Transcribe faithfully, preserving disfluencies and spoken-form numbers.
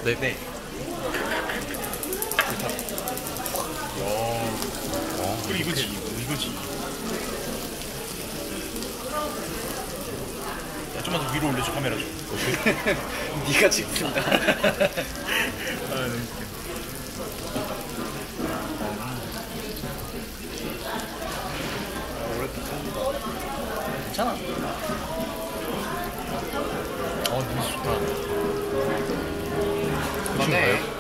네. 네. 좋다. 와. 그래 이거지. 이거지. 야, 좀만 더 위로 올려줘 카메라 좀. 네가 찍힌다. 아 너무 웃겨. 괜찮아. 어, 냄새 좋다. 그만해.